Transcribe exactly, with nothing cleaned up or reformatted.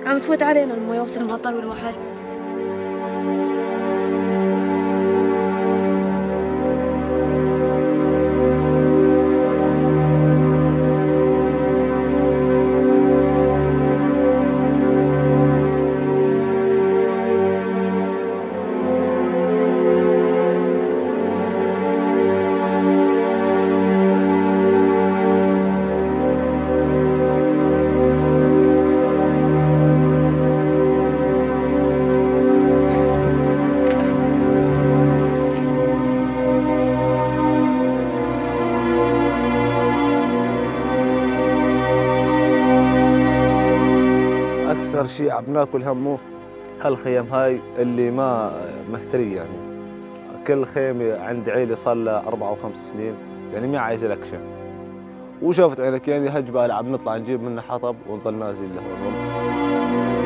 عم تفوت علينا المي وقت المطر والوحل. أكثر شيء عم ناكل همه هالخيم هاي اللي ما مهترية، يعني كل خيمة عند عيلة صار لها أربع وخمس سنين، يعني ما عايزة لكشة. وشافت عينك يعني هالجبال عم نطلع نجيب منها حطب ونظل نازل لهون.